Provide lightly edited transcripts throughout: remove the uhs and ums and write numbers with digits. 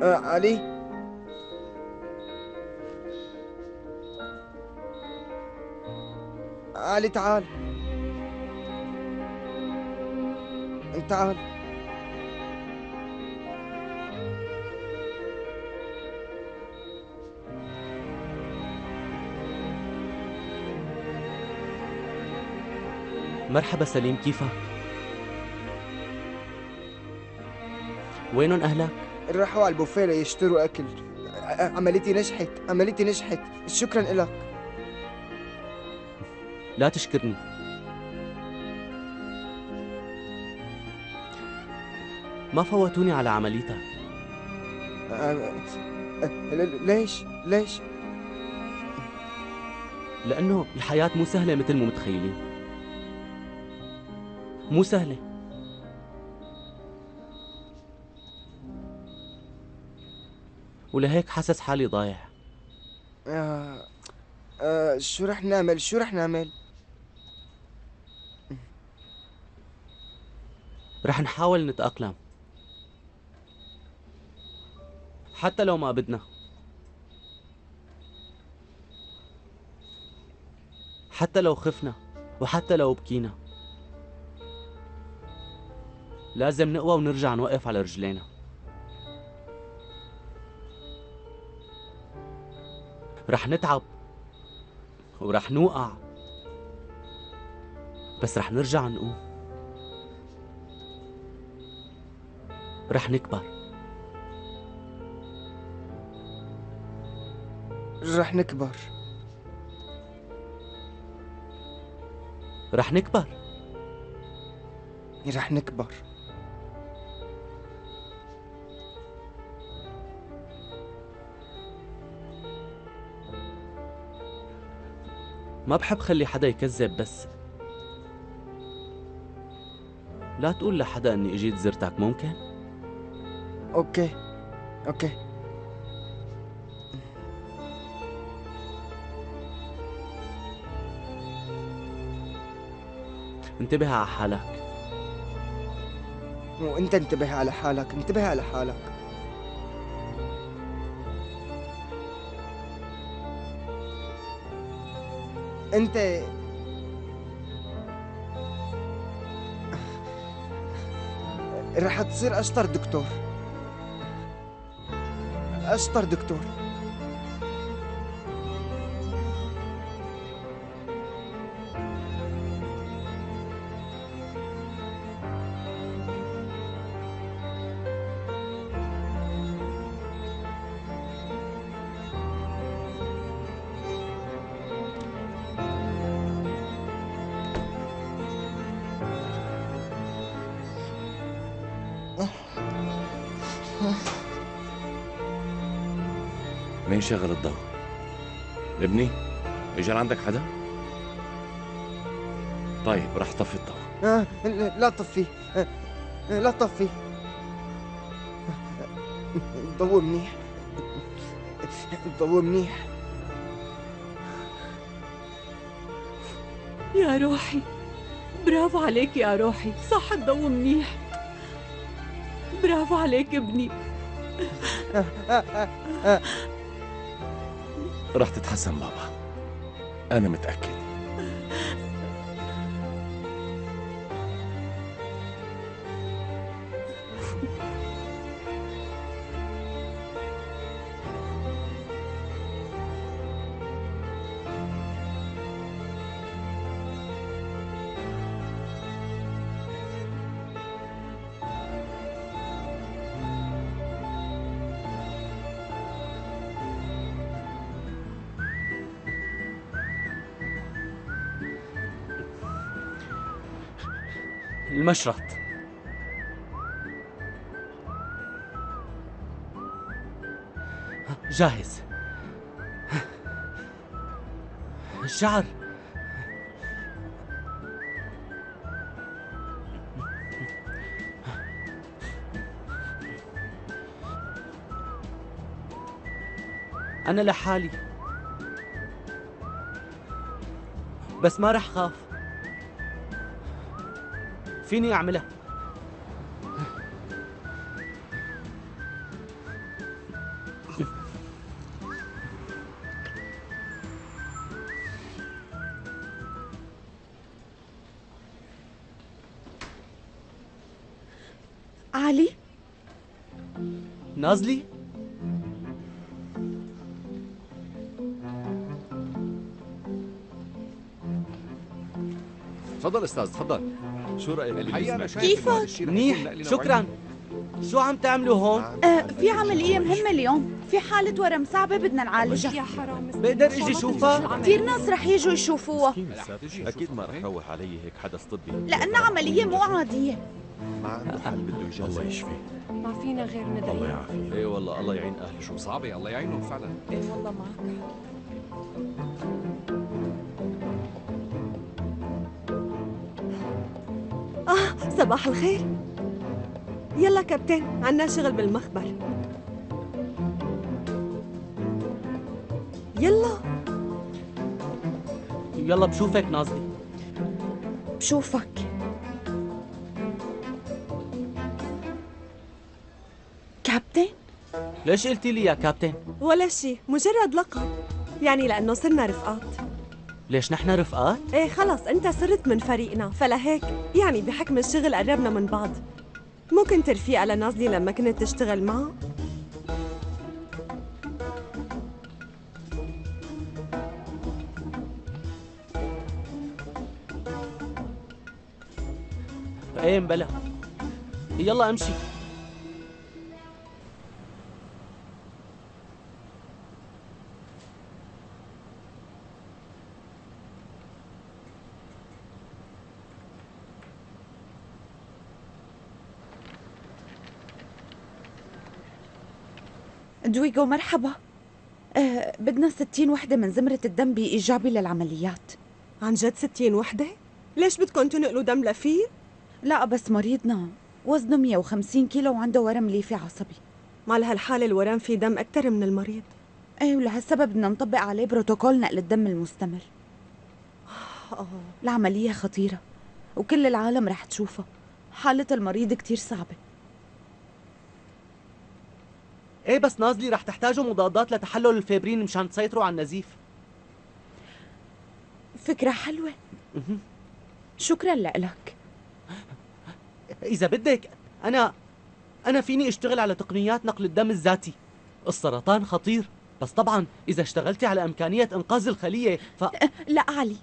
علي. علي تعال. تعال. مرحبا سليم، كيفك؟ وينهم أهلك؟ راحوا على البوفيه ليشتروا أكل. عمليتي نجحت، عمليتي نجحت. شكرا لك. لا تشكرني. ما فوتوني على عمليتك. ليش؟ ليش؟ لأنه الحياة مو سهلة مثل ما متخيلين. مو سهلة. ولهيك حاسس حالي ضايع. شو رح نعمل؟ شو رح نعمل؟ رح نحاول نتأقلم حتى لو ما بدنا، حتى لو خفنا، وحتى لو بكينا. لازم نقوى ونرجع نوقف على رجلينا. رح نتعب ورح نوقع، بس رح نرجع نقوم. رح نكبر. رح نكبر. رح نكبر. رح نكبر. ما بحب خلي حدا يكذب، بس لا تقول لحدا اني اجيت زرتك، ممكن؟ اوكي. اوكي. انتبه على حالك. وانت انتبه على حالك، انتبه على حالك. انت رح تصير اشطر دكتور، اشطر دكتور. مين شغل الضوء؟ ابني؟ اجى عندك حدا؟ طيب رح طفي الضوء. لا طفي. لا طفي. الضوء منيح، الضوء منيح. يا روحي، برافو عليك يا روحي، صح الضوء منيح. برافو عليك ابني. رح تتحسن بابا، أنا متأكد. المشرط. جاهز. الشعر. أنا لحالي، بس ما رح خاف. فيني أعملها. علي؟ نازلي؟ تفضل استاذ تفضل. شو رايك؟ الحقيقه انا شايف كيفك؟ إنه هذا الشيء رح منيح، يكون نقلنا شكرا. شو عم تعملوا هون؟ في عملية مهمة اليوم، في حالة ورم صعبة بدنا نعالجها. يا حرام بقدر اجي شوفها؟ كثير ناس رح يجوا يشوفوها اكيد ما رح يروح علي هيك حدث طبي. لأنها عملية مو عادية. ما عنده حل بده يجازف. الله يشفيه. ما فينا غير الله ندعي. يعافيه. اي والله الله يعين اهله. شو صعبه، الله يعينهم فعلا. ايه والله معك. صباح الخير. يلا كابتن، عنا شغل بالمخبر. يلا. يلا بشوفك نازلي. بشوفك. كابتن؟ ليش قلتي لي يا كابتن؟ ولا شي، مجرد لقب. يعني لأنه صرنا رفقات. ليش نحن رفقات؟ ايه خلص انت صرت من فريقنا، فلهيك يعني بحكم الشغل قربنا من بعض. مو كنت رفيقة لنازلي لما كنت تشتغل معه؟ ايه مبلا. يلا امشي. دويغو مرحبا. بدنا 60 وحدة من زمرة الدم بإيجابي للعمليات. عن جد 60 وحدة؟ ليش بدكم تنقلوا دم لفير؟ لا بس مريضنا وزنه 150 كيلو وعنده ورم ليفي عصبي. مع هالحالة الورم في دم أكثر من المريض. ايه ولهالسبب بدنا نطبق عليه بروتوكول نقل الدم المستمر. العملية خطيرة وكل العالم رح تشوفها. حالة المريض كتير صعبة. ايه بس نازلي رح تحتاجوا مضادات لتحلل الفيبرين مشان تسيطروا على النزيف. فكرة حلوة. شكرا لك. إذا بدك أنا فيني أشتغل على تقنيات نقل الدم الذاتي. السرطان خطير، بس طبعا إذا اشتغلتي على إمكانية إنقاذ الخلية لا علي،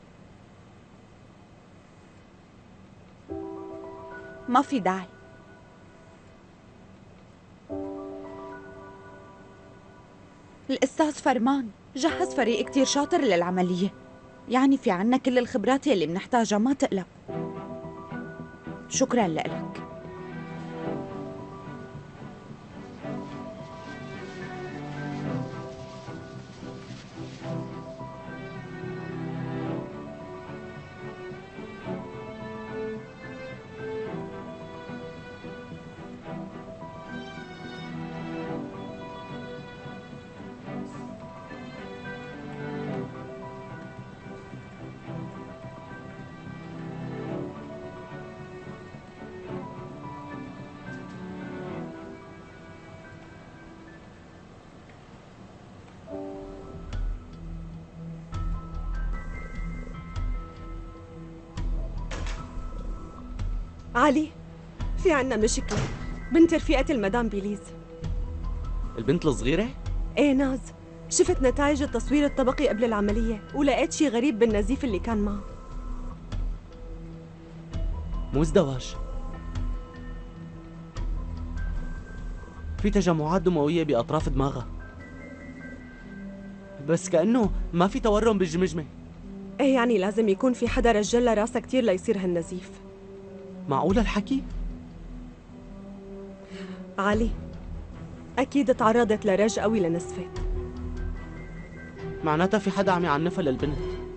ما في داعي. الأستاذ فرمان جهز فريق كتير شاطر للعملية، يعني في عنا كل الخبرات اللي بنحتاجها، ما تقلق. شكرا لك. علي، في عنا مشكلة. بنت رفيقة المدام بيليز. البنت الصغيرة؟ ايه ناز، شفت نتائج التصوير الطبقي قبل العملية ولقيت شي غريب بالنزيف اللي كان معه. مو ازدواج، في تجمعات دموية بأطراف دماغها، بس كأنه ما في تورم بالجمجمة. ايه يعني لازم يكون في حدا رجلها راسها كتير ليصير هالنزيف. معقول الحكي؟ علي، أكيد تعرضت لرج قوي لنزفت. معناتها في حدا عم يعنفها للبنت.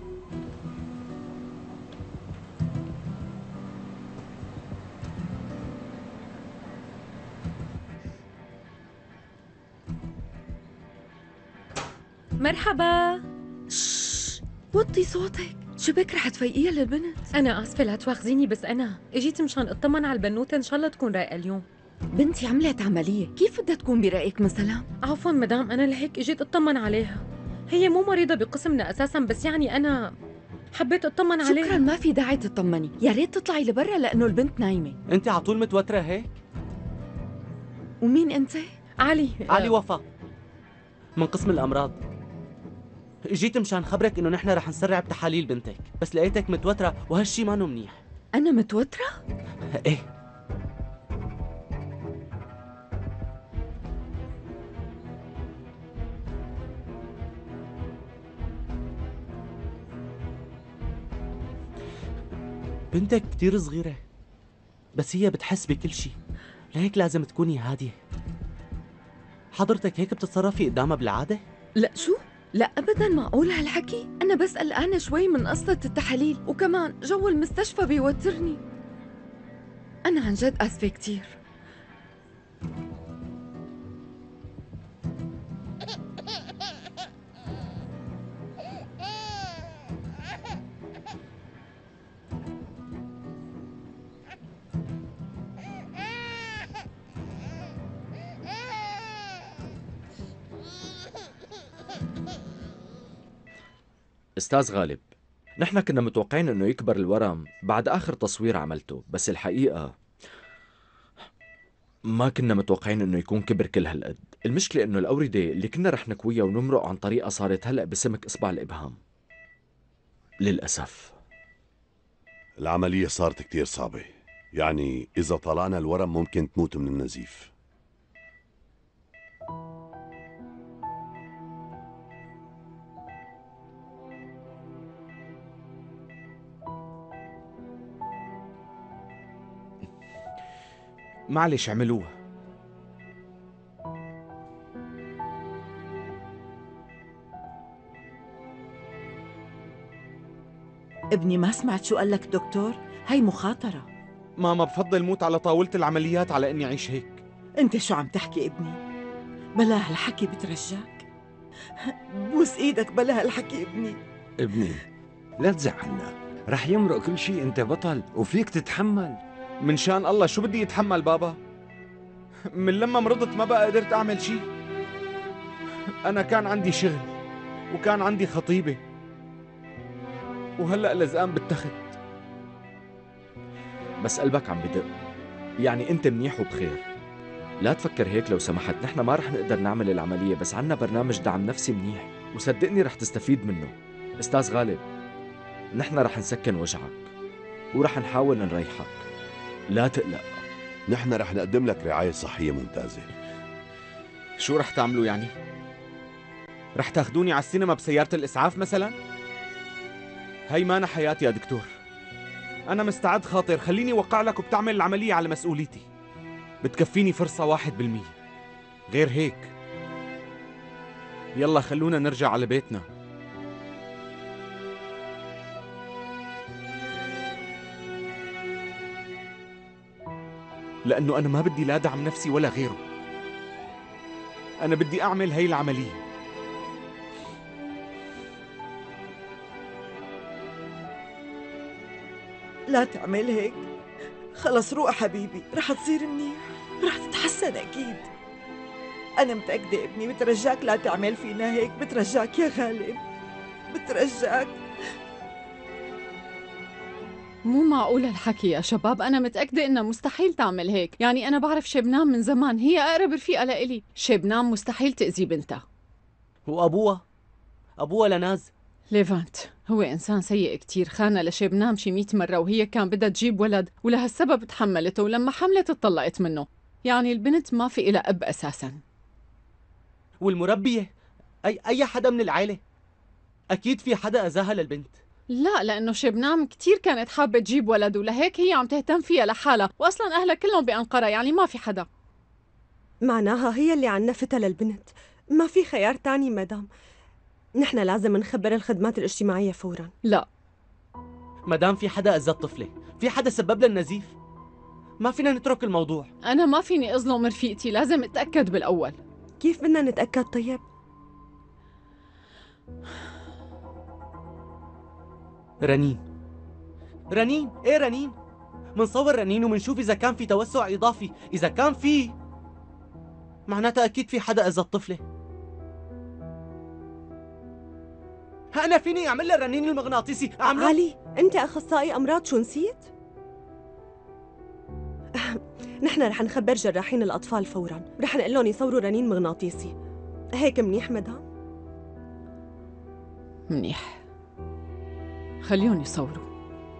مرحبا. وطي صوتك، شبك رح تفيقيها للبنت. أنا آسفة لا تواخذيني، بس أنا اجيت مشان اطمن على البنوتة، إن شاء الله تكون رايقة اليوم. بنتي عملت عملية، كيف بدها تكون برأيك مثلا؟ عفوا مدام، أنا لهيك اجيت اطمن عليها. هي مو مريضة بقسمنا أساسا، بس يعني أنا حبيت اطمن عليها. شكرا، ما في داعي تطمني، يا ريت تطلعي لبرا لأنه البنت نايمة. انت على طول متوترة هيك؟ ومين أنت؟ علي علي وفا من قسم الأمراض. جيت مشان خبرك إنه نحن رح نسرع بتحاليل بنتك، بس لقيتك متوترة وهالشي ما منيح. أنا متوترة؟ إيه. بنتك كتير صغيرة، بس هي بتحس بكل شي، لهيك لازم تكوني هادية. حضرتك هيك بتتصرفي قدامها بالعادة؟ لا شو؟ لا أبداً، معقول هالحكي؟ أنا بس قلقانة شوي من قصة التحاليل، وكمان جو المستشفى بيوترني. أنا عن جد آسفة كتير. استاذ غالب، نحن كنا متوقعين انه يكبر الورم بعد اخر تصوير عملته، بس الحقيقة ما كنا متوقعين انه يكون كبر كل هالقد. المشكلة انه الأوردة اللي كنا رح نكويها ونمرق عن طريقها صارت هلأ بسمك اصبع الابهام. للأسف العملية صارت كتير صعبة، يعني إذا طلعنا الورم ممكن تموت من النزيف. معلش اعملوها. ابني ما سمعت شو قال لك دكتور؟ هي مخاطرة. ماما بفضل موت على طاولة العمليات على اني اعيش هيك. انت شو عم تحكي ابني؟ بلا هالحكي بترجاك. بوس ايدك بلا هالحكي ابني. ابني لا تزعلنا، رح يمرق كل شيء، انت بطل وفيك تتحمل. من شان الله شو بدي يتحمل بابا؟ من لما مرضت ما بقى قدرت اعمل شيء. انا كان عندي شغل وكان عندي خطيبة وهلأ لزقان بالتخت. بس قلبك عم بدق، يعني انت منيح وبخير. لا تفكر هيك لو سمحت، نحن ما رح نقدر نعمل العملية، بس عنا برنامج دعم نفسي منيح وصدقني رح تستفيد منه. استاذ غالب، نحن رح نسكن وجعك ورح نحاول نريحك، لا تقلق. نحن رح نقدم لك رعاية صحية ممتازة. شو رح تعملوا يعني؟ رح تاخدوني على السينما بسيارة الإسعاف مثلا؟ هي مانا حياتي يا دكتور. أنا مستعد خاطر، خليني وقع لك وبتعمل العملية على مسؤوليتي. بتكفيني فرصة 1%. غير هيك يلا خلونا نرجع على بيتنا. لأنه أنا ما بدي لا دعم نفسي ولا غيره. أنا بدي أعمل هي العملية. لا تعمل هيك، خلص روح حبيبي، رح تصير منيح، رح تتحسن أكيد. أنا متأكدة ابني، بترجاك لا تعمل فينا هيك، بترجاك يا غالب، بترجاك. مو معقول هالحكي يا شباب، أنا متأكدة إنها مستحيل تعمل هيك، يعني أنا بعرف شبنام من زمان، هي أقرب رفيقة لإلي، شبنام مستحيل تأذي بنتها. وأبوها لناز ليفانت هو إنسان سيء كتير، خانة لشبنام شي 100 مرة، وهي كان بدها تجيب ولد ولهالسبب تحملته، ولما حملت اتطلقت منه. يعني البنت ما في إلها أب أساساً. والمربية أي حدا من العائلة، أكيد في حدا أذاها للبنت. لا، لأنه شبنام كتير كانت حابة تجيب ولد، ولهيك هي عم تهتم فيها لحالها، وأصلاً أهلها كلهم بأنقرة، يعني ما في حدا. معناها هي اللي عنفتها للبنت، ما في خيار تاني مدام. نحن لازم نخبر الخدمات الاجتماعية فوراً. لا، مدام في حدا أذى الطفلة، في حدا سبب لها النزيف، ما فينا نترك الموضوع. أنا ما فيني أظلم رفيقتي، لازم أتأكد بالأول. كيف بدنا نتأكد طيب؟ رنين، إيه رنين؟ منصور رنين ومنشوف إذا كان في توسع إضافي، إذا كان في معناتها أكيد في حدا أذى الطفلة. أنا فيني أعمل لها الرنين المغناطيسي علي، أنت أخصائي أمراض، شو نسيت؟ نحن رح نخبر جراحين الأطفال فوراً، رح نقول لهم يصوروا رنين مغناطيسي. هيك منيح مدام؟ منيح، خليهم يصوروا.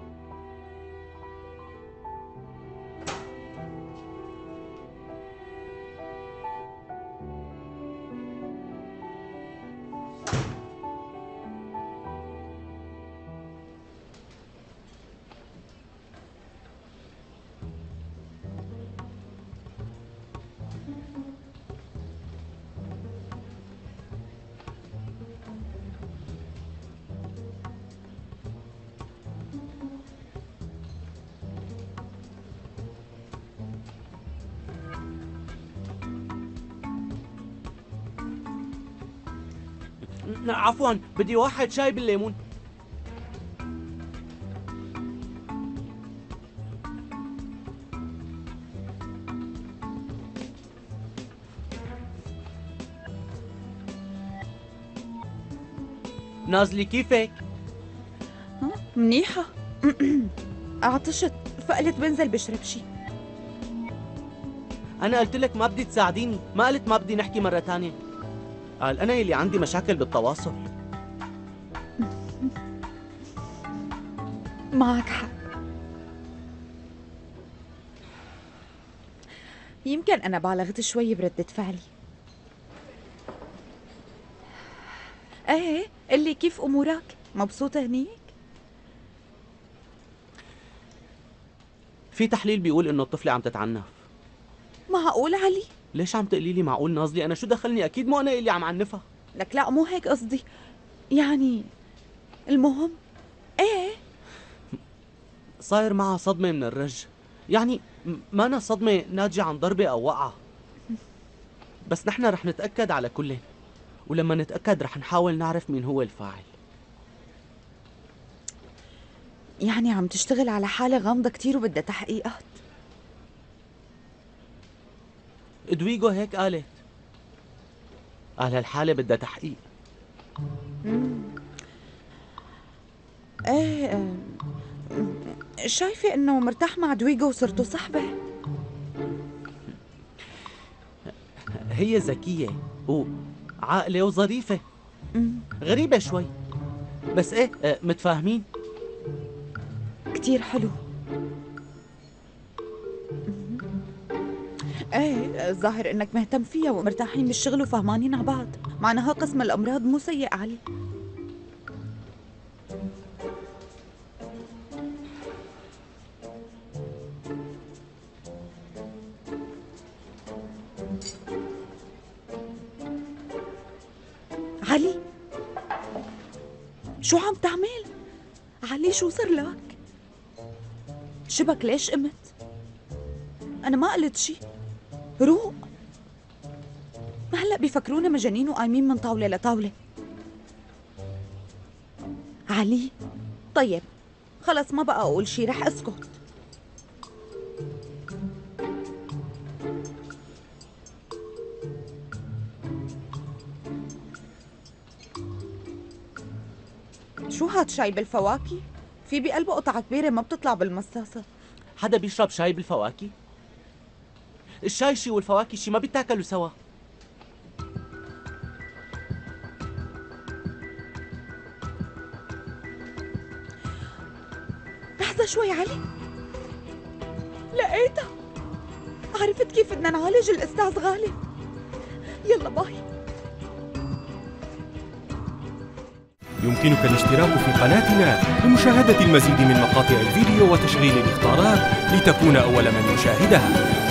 عفوا، بدي واحد شاي بالليمون. نازلي كيفك؟ منيحة. عطشت فقلت بنزل بشرب شي. أنا قلت لك ما بدي تساعديني، ما قلت ما بدي نحكي مرة تانية. قال أنا اللي عندي مشاكل بالتواصل. معك حق. يمكن أنا بالغت شوي بردة فعلي. ايه قلي كيف أمورك؟ مبسوطة هنيك؟ في تحليل بيقول إنه الطفلة عم تتعنف. معقول علي؟ ليش عم تقولي لي معقول نازلي؟ أنا شو دخلني؟ أكيد مو أنا اللي عم عنفها. لك لا مو هيك قصدي، يعني المهم ايه صاير معها صدمة من الرج، يعني ما أنا صدمة ناتجة عن ضربة أو وقعة. بس نحن رح نتأكد على كلين، ولما نتأكد رح نحاول نعرف مين هو الفاعل. يعني عم تشتغل على حالة غامضة كتير وبدها تحقيقات. ادويجو هيك قالت، قال هالحالة بدها تحقيق. ايه شايفة انه مرتاح مع دويجو وصرتوا صحبة. هي ذكية وعاقلة وظريفة. غريبة شوي بس ايه متفاهمين. كتير حلو. ايه الظاهر انك مهتم فيها ومرتاحين بالشغل وفهمانين على بعض، معناها قسم الامراض مو سيء علي. علي شو عم تعمل؟ علي شو صار لك؟ شبك ليش قمت؟ أنا ما قلت شي. روق، ما هلأ بيفكرونا مجانين وقايمين من طاولة لطاولة. علي طيب خلص ما بقى أقول شي، رح أسكت. شو هاد شاي بالفواكه؟ في بقلبه قطعة كبيرة ما بتطلع بالمصاصة. حدا بيشرب شاي بالفواكه؟ الشاي شي والفواكه شي، ما بيتاكلوا سوا. لحظة شوي علي، لقيتها. عرفت كيف بدنا نعالج الأستاذ غالب. يلا باي. يمكنك الاشتراك في قناتنا لمشاهدة المزيد من مقاطع الفيديو وتشغيل الإخطارات لتكون أول من يشاهدها.